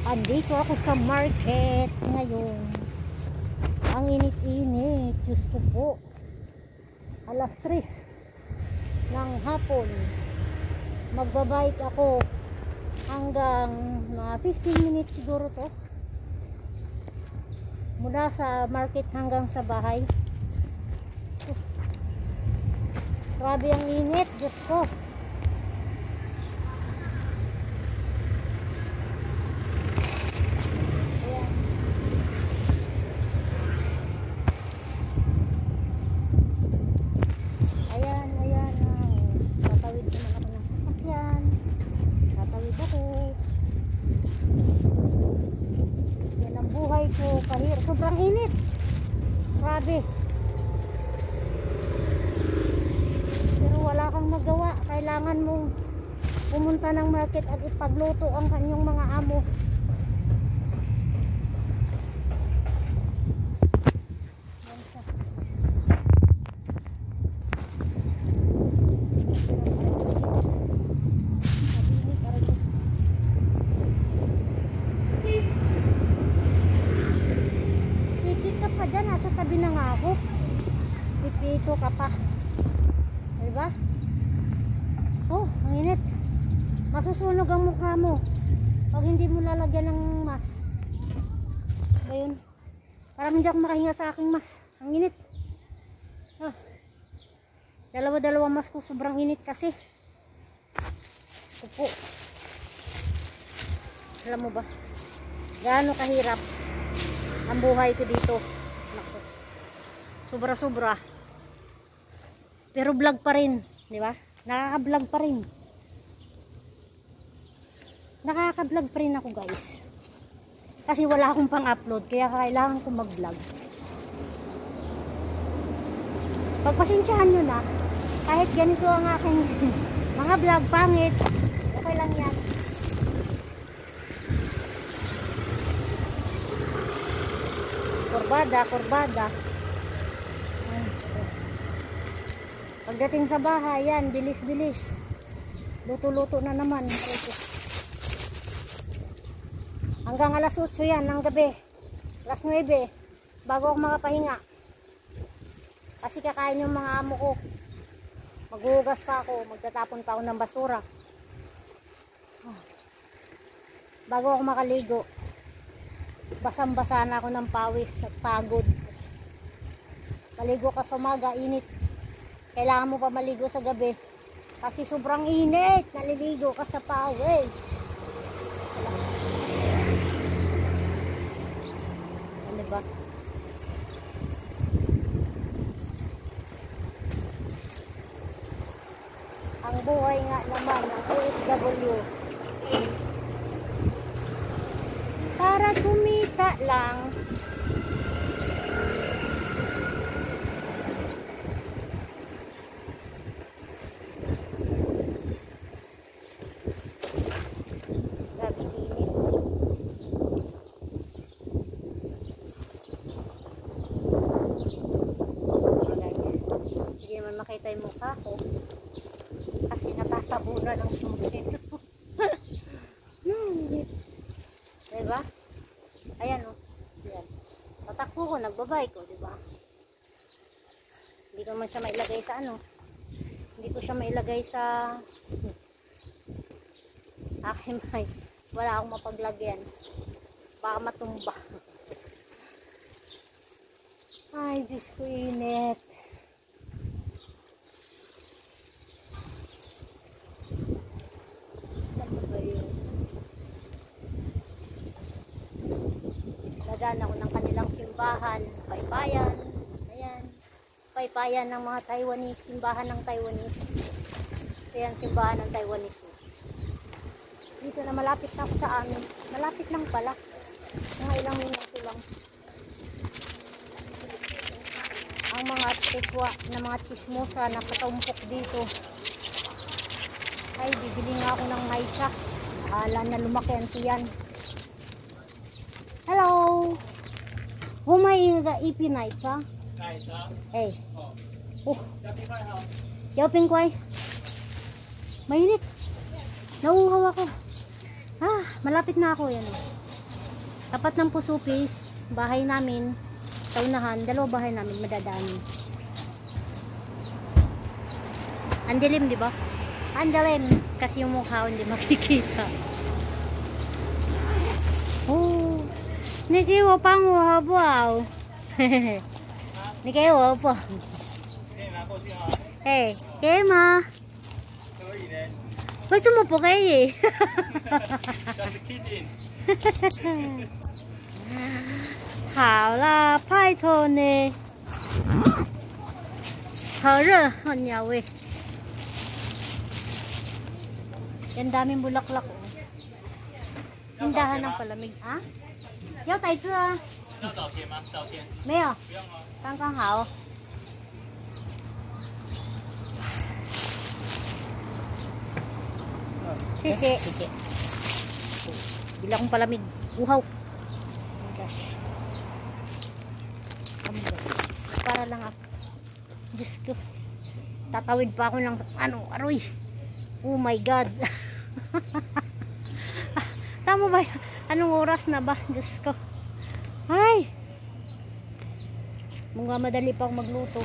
Andito ako sa market ngayon. Ang init-init. Diyos ko po. Alas 3 ng hapon. Magbabike ako hanggang mga 15 minutes siguro to. Mula sa market hanggang sa bahay. Grabe ang init. Diyos ko. Sobrang init. Grabe. Pero wala kang magawa. Kailangan mong pumunta ng market at ipagluto ang kanyang mga amo. Nasa tabi na nga ako. Pipito ka pa. Diba? Oh, ang init. Masusunog ang mukha mo pag hindi mo lalagyan ng mask. Ayun. Parang hindi ako makahinga sa aking mask. Ang init. Ah. Dalawa-dalawang mask ko. Sobrang init kasi. Upo. Alam mo ba? Gaano kahirap ang buhay ko dito. Sobra-sobra. Pero vlog pa rin, di ba? Nakaka-vlog pa rin. Nakaka-vlog pa rin ako, guys. Kasi wala akong pang-upload, kaya kailangan ko mag-vlog. Pagpasensyahan nyo na, kahit ganito ang aking mga vlog pangit, okay lang yan. Kurbada. Pagdating sa bahay, yan, bilis-bilis. Luto-luto na naman. Hanggang alas 8 yan ng gabi. Alas 9, bago ako makapahinga. Kasi kakain yung mga amo ko. Maghuhugas pa ako, magtatapon pa ako ng basura. Bago ako makaligo, basang-basa na ako ng pawis at pagod. Maligo ka sa umaga, init. Kailangan mo pa maligo sa gabi kasi sobrang init. Naliligo ka sa pawis. Ano ba? Ang buhay nga naman ng OFW para kumita lang. Makita yung mukha ko kasi natatabunan ng sombrero. Diba? Ayan o. Ayan. Tatakbo ko, nagbabay ko, diba? Hindi ko man siya mailagay sa ano. Hindi ko siya mailagay sa aking mic. Wala akong mapaglagyan. Baka matumba. Ay, Diyos ko, init. Nadaan ako ng kanilang simbahan, paypayan. Ayan, paypayan ng mga Taiwanese, simbahan ng Taiwanese. Ayan, simbahan ng Taiwanese. Dito na malapit na ako sa amin. Malapit lang pala. Mga ilang minuto lang. Ang mga tikwa na mga chismosa na katumpok dito. Ay, bibili nga ako ng maitsa. Hala na lumaki ang tiyan. Hello. Humay ga ipinay sa? Eh. Oh. Yoping kway. Mainit. Nauuhaw ako. Ah, malapit na ako yan. Tapat ng Pusupis, bahay namin, sa unahan, dalawa bahay namin madadaanin. Ang dilim, di ba? Ang dilim, kasi yung mukha ko hindi makikita. Oh, nikiwa pang wabaw. Nikiwa pa. Hey, Kema. 为什么不可以？ Just kidding. 好啦，拜托你。好热，好鸟味。Yan daming bulaklak oh. Tindahan ng palamig. Ha? 要带子啊？ 要找钱吗？找钱。 没有， 不用哦。 刚刚好。Sisi. Sisi. Bila akong palamig. Uhaw. Para lang ako. Diyos ko. Tatawid pa ako ng ano, aroy. Oh my God. Tama ba? Anong oras na ba? Diyos ko. Ay. Mga madali pa akong magluto.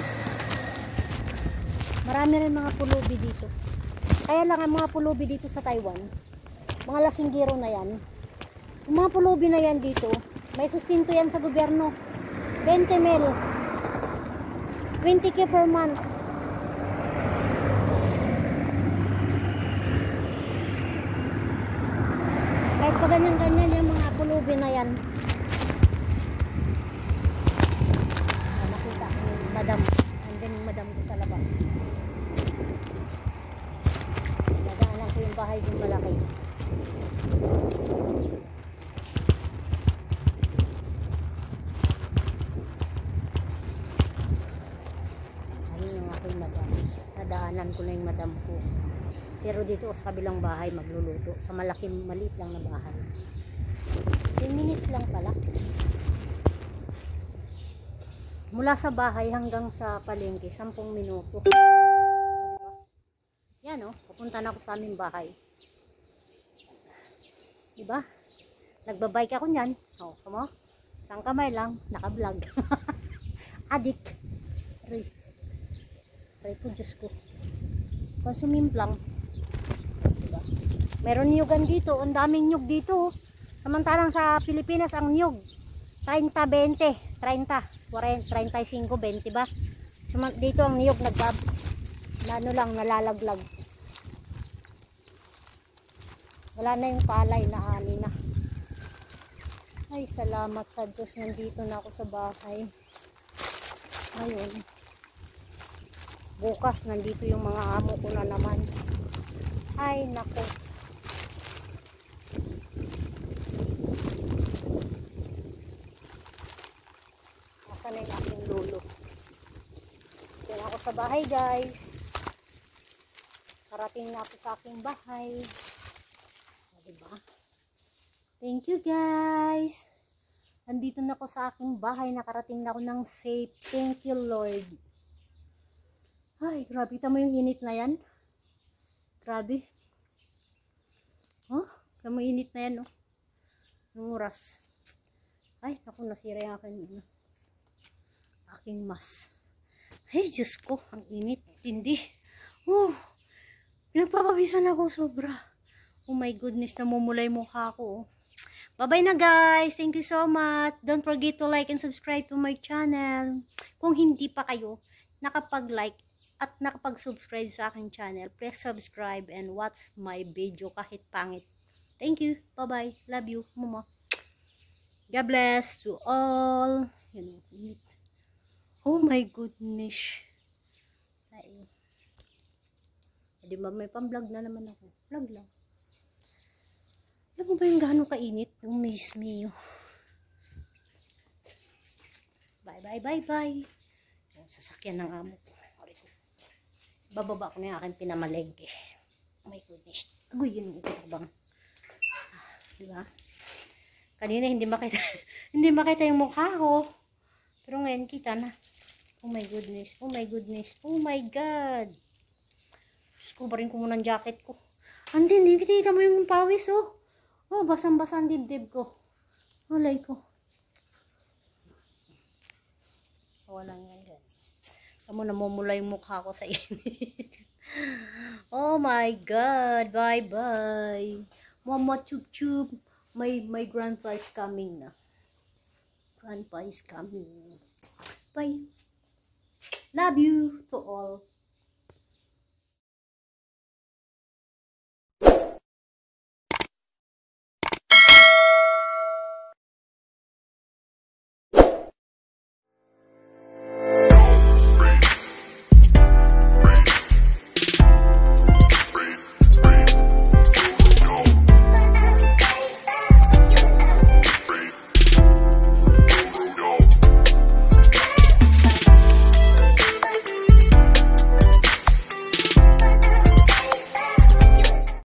Marami rin mga pulubi dito. Kaya lang ang mga pulubi dito sa Taiwan, mga lasinggero na yan, yung mga pulubi na yan dito, may sustinto yan sa gobyerno. 20 mil, 20k per month. Kahit pa ganyan-ganyan yung mga pulubi na yan. Nakita ko yung madam, andun yung madam ko sa labas. Yung bahay yung malaki. Ayun yung aking madam. Nadaanan ko na yung madam ko. Pero dito sa kabilang bahay magluluto. Sa malaking maliit lang na bahay. 10 minutes lang pala. Mula sa bahay hanggang sa palengke 10 minuto. Yan o, papunta na ako sa aming bahay. Diba? Nagbabike ako nyan. O, kamo? Isang kamay lang, naka-vlog. Adik. Aray po, Diyos ko. Konsumim lang. Diba? Meron niyugan dito. Ang daming niyug dito. Samantalang sa Pilipinas, ang niyug 30-20. 30, 35, 20 ba? Dito ang niyug ano lang, nalalaglag. Wala na yung palay na ani na. Ay, salamat sa Diyos. Nandito na ako sa bahay. Ngayon. Bukas, nandito yung mga amo ko na naman. Ay, nako. Nasaan na yung aking lolo? Dito na ako sa bahay, guys. Karating na ako sa aking bahay. Diba? Thank you guys. Andito na ako sa aking bahay. Nakarating na ako ng safe. Thank you Lord. Ay, grabe. Tama yung init na yan. Grabe. Oh, tama yung init na yan. Oh. Yung oras. Ay, ako nasira yung aking mas. Ay, Diyos ko. Ang init. Hindi. Oh. Pinagpapawisan ako sobra. Oh my goodness, namumulay mukha ko. Bye-bye na guys. Thank you so much. Don't forget to like and subscribe to my channel. Kung hindi pa kayo nakapag-like at nakapag-subscribe sa aking channel, please subscribe and watch my video kahit pangit. Thank you. Bye-bye. Love you. Mama. God bless to all. Oh my goodness. Ay. Di ba may pang-vlog na naman ako. Vlog lang. Alam mo ba yung gano'ng kainit? Yung miss me. Bye bye bye bye. Yung sasakyan ng amo ko. Bababa ko na yung aking pinamalegge. Oh my goodness. Agoy, yun yung bang. Diba? Kanina hindi makita hindi makita yung mukha ko. Pero ngayon kita na. Oh my goodness. Oh my goodness. Oh my God. Skubarin ko muna ang jacket ko. Hindi kita mo yung pawis oh. Oh, basang-basa ang dibdib ko. Malay ko. Walang yan. Kamu namumula yung mukha ko sa init. Oh my God. Bye-bye. Mama chup-chup. My grandpa is coming na. Grandpa is coming. Bye. Love you to all.